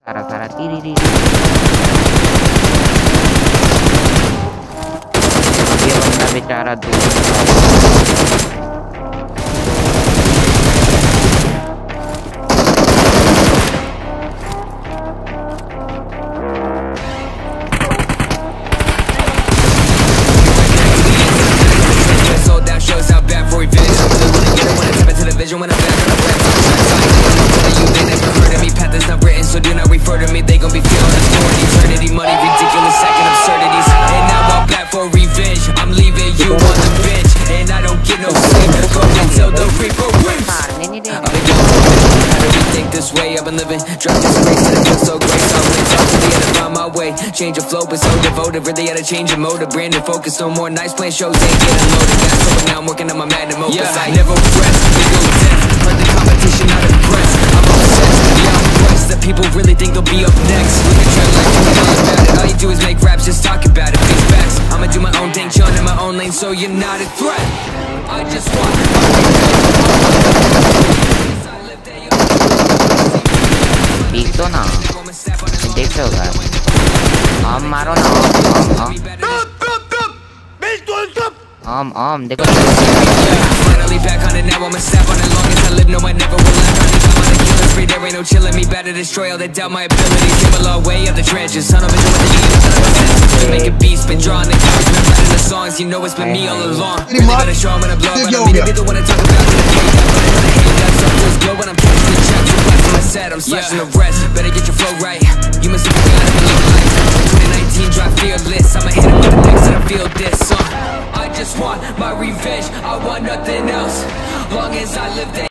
Cara-cara tiriri. ये बंदा बेचारा दूर when I'm back on the rap, you they never heard of me. Path is not written, so do not refer to me. They gon' be feeling us for an eternity. Money, ridiculous, second absurdities. And now I'm back for revenge. I'm leaving you on the bench, and I don't get no sleep. Go until the reaper whips. How do we think this way? I've been living, drop this grace, and it feels so great. So I went off to the end and found my way. Change of flow, but so devoted. Really had to change of motive. Branded focus, no more nice playing shows. Ain't getting loaded. Got so now I'm working on my magnum opus. I never rest. Let the competition out of breath. I'm obsessed, yeah, I'm impressed that people really think they'll be up next. Look at your life, you know about it. All you do is make raps, just talk about it. Big facts, I'ma do my own thing, chillin' in my own lane, so you're not a threat. I just want तो ना देख रहे होगा आम मारो ना आम देखो finally back on it now. I'ma snap on it. Long as I live, no, I never will lack on it. I'm on a killing spree, there ain't no chilling me. Better destroy all that doubt my abilities. Came a long way up the trenches. Son of a bitch with the evil, son of a bitch. To make a beast, been drawing the cows, been writing the songs. You know it's been me all along. Really gotta show I'm gonna blow, but I mean to be the one to talk about it. Glow when I'm catching the checks. So back from my set, I'm slashing the rest. Better get your flow right. You must have forgotten me like 2019 drop fearless. I'ma hit it with the next and I feel this song. I just want my revenge. I want nothing else. Long as I live there.